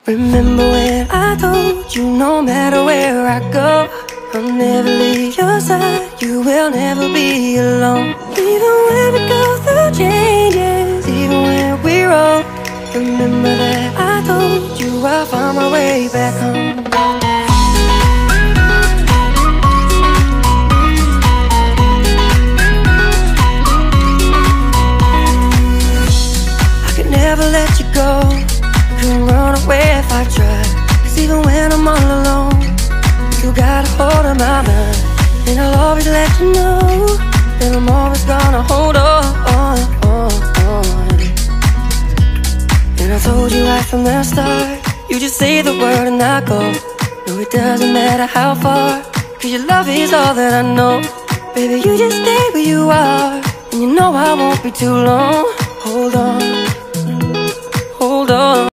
Remember when I told you no matter where I go, I'll never leave your side, you will never be alone. Even when we go through changes, even when we're old, remember that I told you I'll find my way back home. I could never let you go, couldn't run away if I tried. Cause even when I'm all alone, you got a hold of my mind. And I'll always let you know that I'm always gonna hold on. And I told you right from the start, you just say the word and I go. No, it doesn't matter how far, cause your love is all that I know. Baby, you just stay where you are, and you know I won't be too long. Hold on, hold on.